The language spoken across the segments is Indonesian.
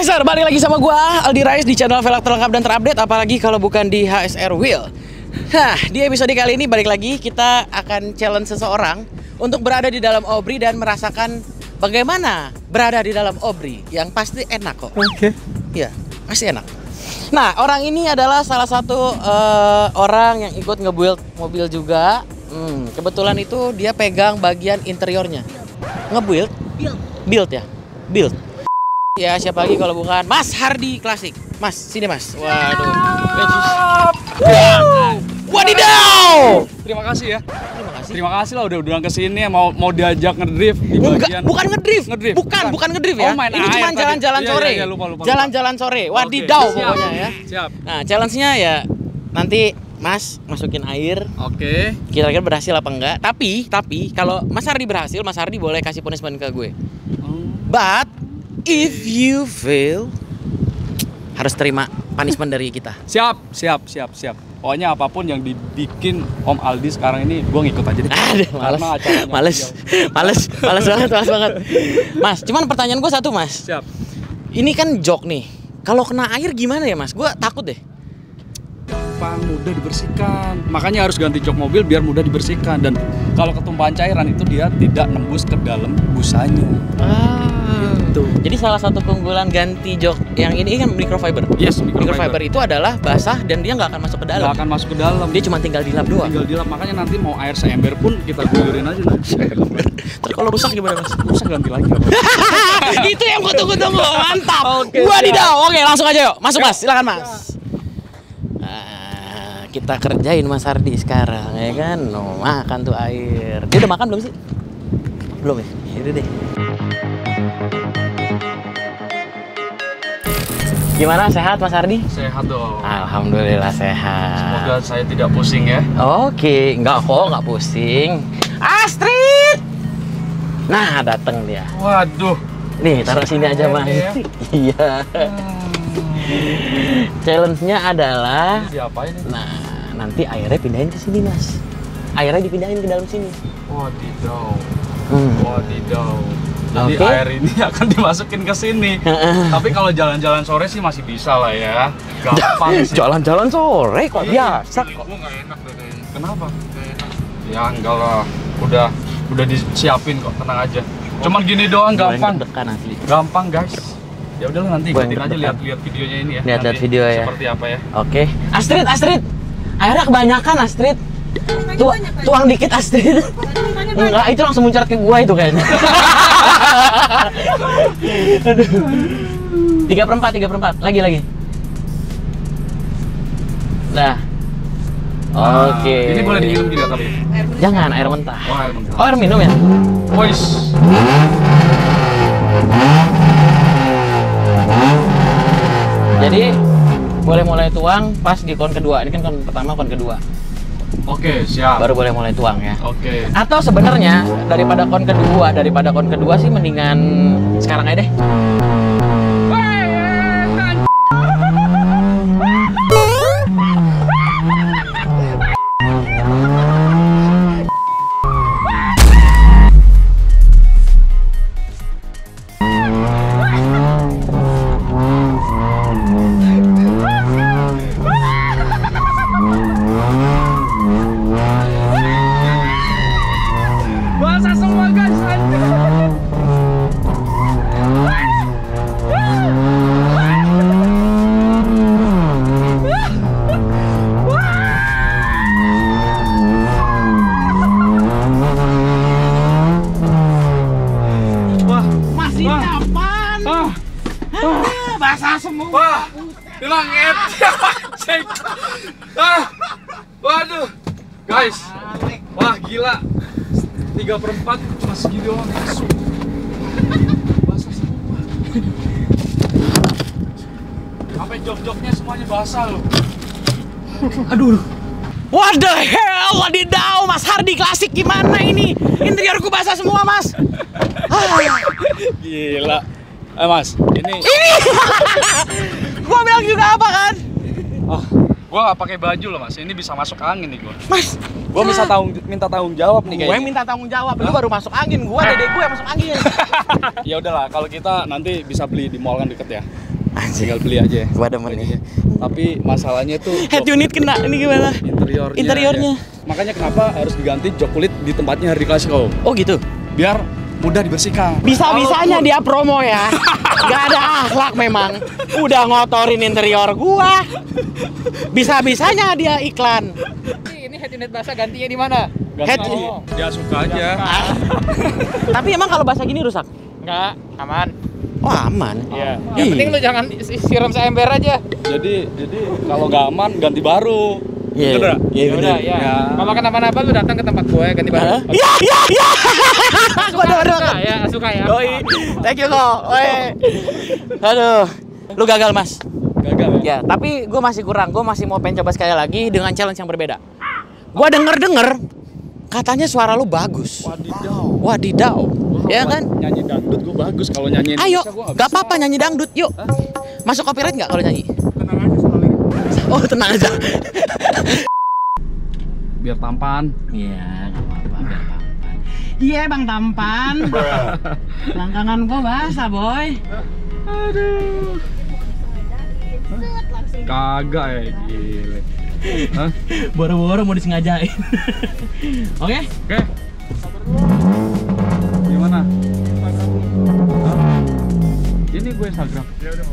Racer, balik lagi sama gua Aldi Rais di channel velg terlengkap dan terupdate, apalagi kalau bukan di HSR Wheel. Nah, di episode kali ini balik lagi kita akan challenge seseorang untuk berada di dalam obri dan merasakan bagaimana berada di dalam obri, yang pasti enak kok. Oke. Iya, pasti enak. Nah, orang ini adalah salah satu orang yang ikut nge-build mobil juga. Kebetulan itu dia pegang bagian interiornya. Nge-build? Build ya? Build. Ya, siapa lagi kalau bukan Mas Hardi Klasik. Mas, sini Mas. Waduh. Wadidaw! Terima kasih ya. Terima kasih. Terima kasih lah udah undang ke sini, mau diajak ngedrift di bagian. Bukan ngedrift. Ngedrift. Bukan ngedrift ya. Oh, main ini air cuma tadi. jalan-jalan Iya, sore. iya, lupa. Jalan-jalan sore. Wadidaw Oke, siap. pokoknya ya. Siap. Nah, challenge-nya ya nanti Mas masukin air. Oke. Kira-kira berhasil apa enggak? Tapi kalau Mas Hardi berhasil, Mas Hardi boleh kasih punishment ke gue. But if you fail, harus terima punishment dari kita. Siap. Pokoknya apapun yang dibikin Om Aldi sekarang ini, gue ngikut aja deh. Aduh, males banget. Mas, cuman pertanyaan gue satu, Mas. Siap. Ini kan jok nih. Kalau kena air gimana ya, Mas? Gue takut deh. Gampang, mudah dibersihkan. Makanya harus ganti jok mobil biar mudah dibersihkan. Dan kalau ketumpahan cairan itu dia tidak nembus ke dalam busanya. Gitu. Jadi salah satu keunggulan ganti jok yang ini kan microfiber. Yes, Microfiber itu adalah basah dan dia nggak akan masuk ke dalam. Nggak akan masuk ke dalam. Dia cuma tinggal dilap doang. Tinggal dilap, makanya nanti mau air seember pun kita guyurin aja nanti. Terus kalau rusak gimana, Mas? Rusak ganti lagi. Itu yang gue tunggu-tunggu. Mantap. Oke, Wadidaw. Oke, langsung aja yuk. Masuk, Mas. Silakan, Mas. Kita kerjain Mas Hardi sekarang, ya kan? No, makan tuh air. Dia udah makan belum sih? Belum ya? Yaudah deh. Gimana, sehat Mas Hardi? Sehat dong. Alhamdulillah sehat. Semoga saya tidak pusing ya. Oke, enggak pusing. Astrid! Nah, dateng dia. Waduh. Nih, taruh sini aja, Mas. Ya? Iya. Challenge-nya adalah Siapa ini? nah, nanti airnya pindahin ke sini, Mas. Airnya dipindahin ke dalam sini. Wadidaw. Jadi Oke. air ini akan dimasukin ke sini. Tapi kalau jalan-jalan sore sih masih bisa lah ya. Gampang sih. Jalan-jalan sore kok biasa kok. Gue nggak enak deh kayaknya. Kenapa? Nggak enak. Ya enggak lah. Udah disiapin kok, tenang aja. Cuman gini doang, gampang. Dekan asli. Gampang guys. Ya udahlah, nanti Gua yang ikutin aja, deg-degan. lihat videonya ini ya. Lihat Nanti video ya. Seperti apa ya? Oke. Astrid. Airnya kebanyakan, Astrid. Tuang dikit, Astrid. Enggak, itu langsung muncrat ke gua itu kayaknya. Aduh. 3/4. Lagi. Nah. Oke. Ini boleh diminum juga tapi. Jangan air mentah. Oh, air mentah. Oh, air minum ya? Boys. Jadi boleh mulai tuang pas di kon kedua. Ini kan kon pertama, kon kedua. Oke, siap. Baru boleh mulai tuang ya. Oke. Atau sebenarnya daripada kon kedua sih mendingan sekarang aja deh. Basah semua guys. Masih kapan? Basah semua. Wah, bilang cek. Waduh, guys. Wah gila. 3/4 cuma segini doang. Basah semua. Sampai jok-joknya semuanya basah loh. Aduh. What the hell? Wadidaw, Mas Hardi Klasik gimana ini? Interiorku basah semua, Mas. Gila. Mas, ini. Gua bilang juga apa kan? Gua nggak pakai baju loh Mas, ini bisa masuk angin nih gua. Mas, Gua bisa minta tanggung jawab nih gue kayaknya. yang minta tanggung jawab, lu baru masuk angin, gua dede gue yang masuk angin. Ya udahlah, kalau kita nanti bisa beli di mall kan deket ya. tinggal beli aja ya. Gua demen nih. Tapi masalahnya tuh Head unit kena, ini gimana? Interiornya. Ya. Makanya kenapa harus diganti jok kulit di tempatnya Hardi Classic Om? Oh gitu. Biar mudah dibersihkan. Bisa-bisanya dia promo ya. Gak ada akhlak memang. Udah ngotorin interior gua. Bisa-bisanya dia iklan. Ini head unit basah gantinya di mana? Head Dia suka aja. Tapi emang kalau basah gini rusak? Enggak, aman. Oh aman. Iya. Yang penting lu jangan siram seember aja. Jadi kalau nggak aman ganti baru. Iya. Bener nggak? Iya benar. Ya. Kalau kenapa-napa lu datang ke tempat gue ganti baru. Iya. Waduh. Ya, suka ya. Doi. Thank you kok. Aduh. Lu gagal, Mas. Gagal ya? Ya, tapi gue masih kurang. Gue masih mau pengen coba sekali lagi dengan challenge yang berbeda. Gue denger katanya suara lu bagus. Wadidaw. Ya kan? Nyanyi dangdut gue bagus, kalau nyanyi Ayo, Indonesia gue nggak gak bisa. apa-apa nyanyi dangdut. Yuk. Masuk copyright nggak kalau nyanyi? Tenang aja soalnya. Oh, tenang aja. Biar tampan. Iya, nggak apa-apa, biar tampan. Iya, Bang Tampan. Langkangan gua basah, boy. Aduh. Kagak ya, gile. Hah? Boro-boro mau disengajain. Oke? Oke. Gimana? Hah? Ini gue Instagram. Ya udah.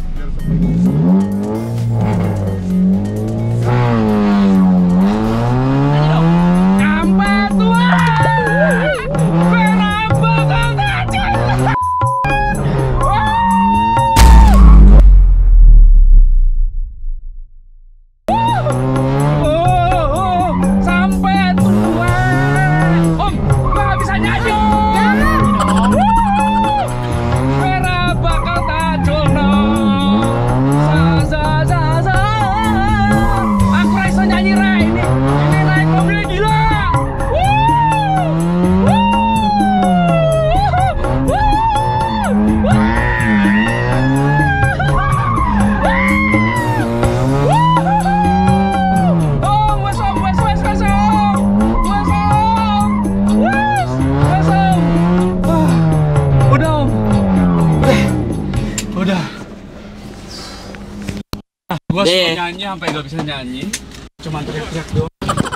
Gua suka nyanyi sampai gak bisa nyanyi, cuman teriak-teriak doang.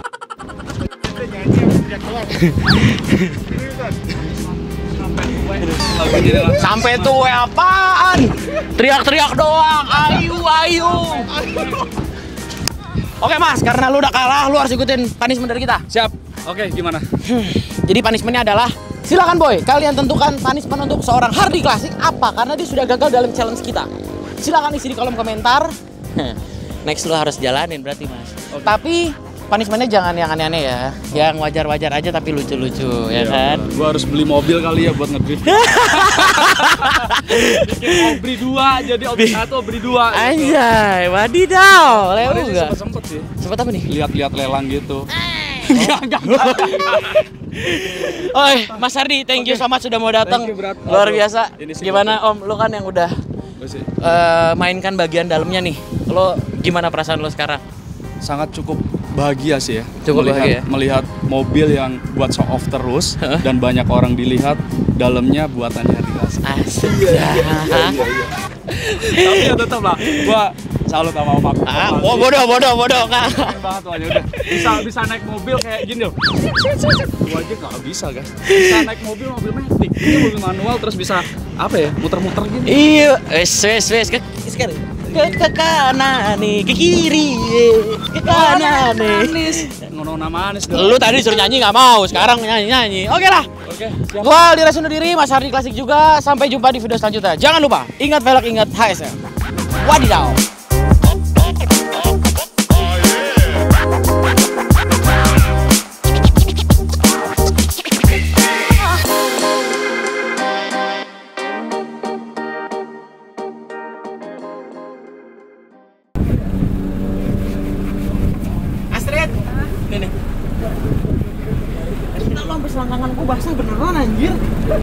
Sampai tuh apaan? Teriak-teriak doang. Ayu. Oke, Mas, karena lu udah kalah, lu harus ikutin punishment dari kita. Siap. Oke, gimana? Jadi punishmentnya adalah silakan boy, kalian tentukan punishment untuk seorang Hardi Classic apa karena dia sudah gagal dalam challenge kita. Silakan isi di kolom komentar. Next lu harus jalanin berarti, Mas. Okay. Tapi punishmentnya jangan yang aneh-aneh ya, yang wajar-wajar aja tapi lucu-lucu, ya kan? Gua harus beli mobil kali ya buat ngedrift. Bikin Obri 2, jadi Obri 1, Obri 2. Anjay, wadidaw, Leo enggak? Sempet sih. Sempet apa nih? Lihat-lihat lelang gitu. Enggak. Oi, Mas Hardi, thank you so much sudah mau datang. Luar biasa. Gimana Om, lu kan yang udah mainkan bagian dalamnya nih. Lo gimana perasaan lo sekarang? Sangat cukup bahagia sih ya. Cukup melihat mobil yang buat show off terus dan banyak orang dilihat dalamnya buatannya Hardi Classic. Asik. Iya. Tapi ya tetap lah, gua salut sama Om. Oh bodoh Kak. Keren banget tuh aja udah. Bisa naik mobil kayak gini loh. Gua aja nggak bisa guys. Bisa naik mobil matic. Ini mobil manual terus bisa apa ya? Muter-muter gini. Iya, wes sekarang. Ke kanan nih, ke kiri, ke kanan nih. Nona manis dong. Lu tadi disuruh nyanyi nggak mau, sekarang nyanyi. Oke lah. Oke, siap. Gua Aldi undur diri, Mas Hardi Classic juga. Sampai jumpa di video selanjutnya. Jangan lupa, ingat velg, ingat HSM. Wadidaw. Nih. Gila lo sampai selangkangan gua basah beneran anjir.